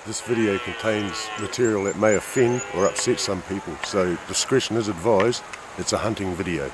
This video contains material that may offend or upset some people, so discretion is advised. It's a hunting video.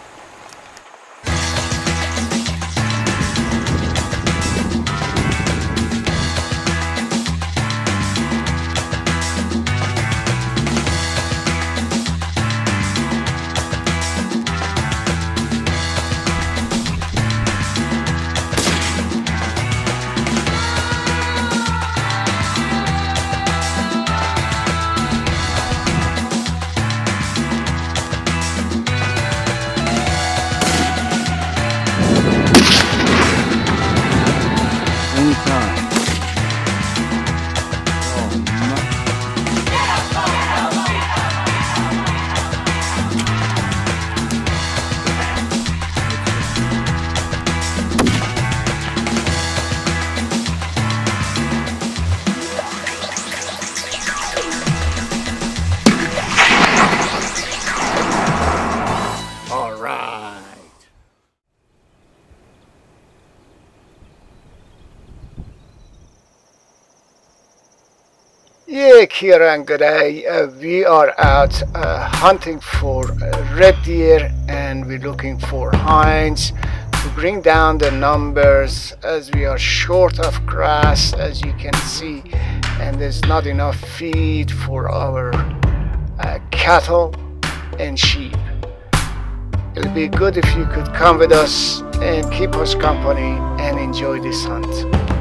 Yeah, Kira and G'day. We are out hunting for red deer, and we're looking for hinds to bring down the numbers as we are short of grass, as you can see, and there's not enough feed for our cattle and sheep. It'll be good if you could come with us and keep us company and enjoy this hunt.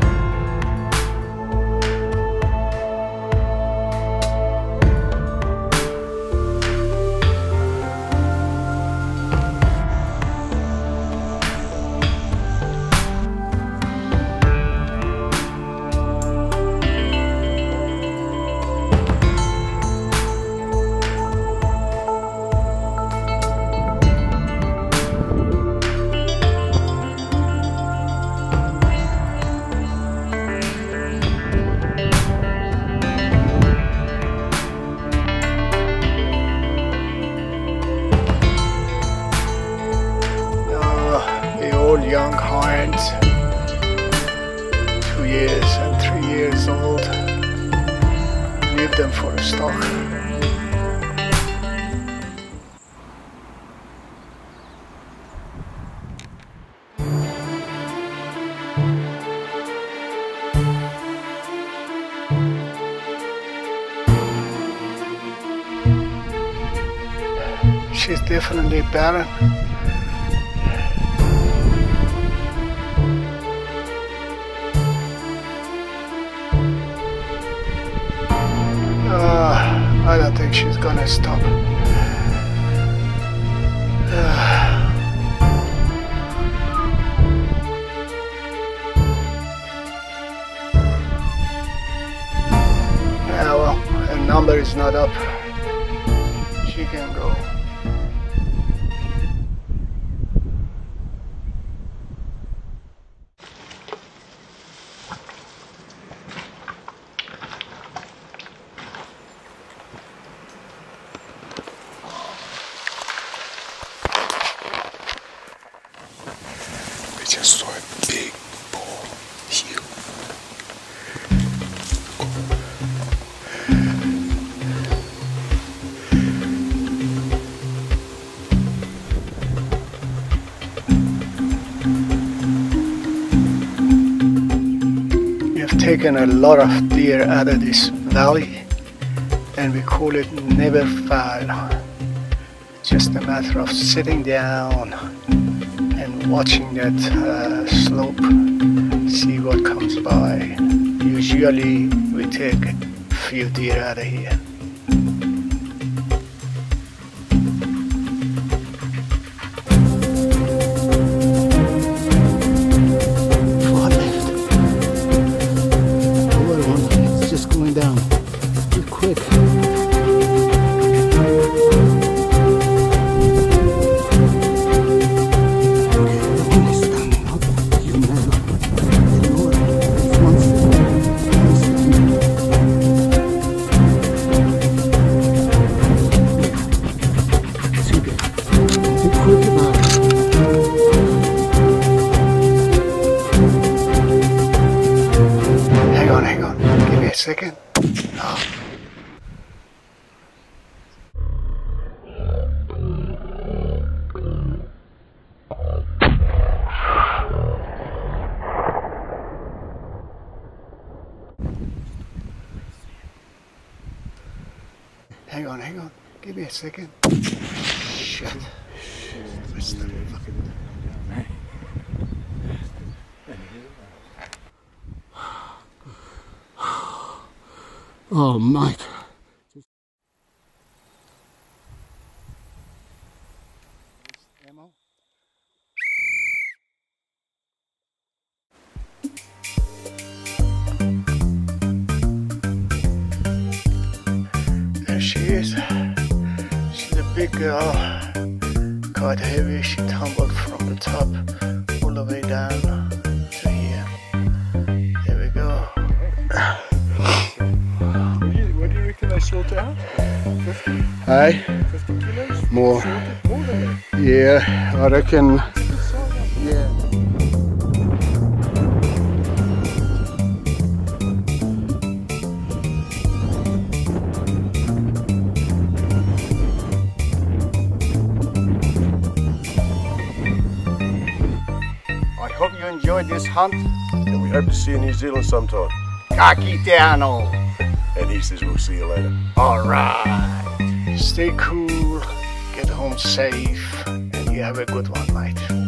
Young hinds, 2 years and 3 years old. Leave them for a stock. She's definitely barren. I don't think she's gonna stop. Yeah, well, her number is not up. She can go. Just saw a big bull heel. We have taken a lot of deer out of this valley, and we call it never foul. Just a matter of sitting down and watching that slope, see what comes by. Usually we take a few deer out of here. Far left. Over one, it's just going down. Be quick. Hang on, give me a second. Hang on. Give me a second. Shit. Oh, mate. There she is. She's a big girl. Quite heavy. She tumbled from the top all the way down to here. There we go. What do you reckon they sort out? 50? Hey? 50 kilos? More. More than that? Yeah, I reckon. Yeah. I hope you enjoyed this hunt. And we hope to see you in New Zealand sometime. Kaki te ano. And he says we'll see you later. Alright. Stay cool, get home safe, and you have a good one, mate.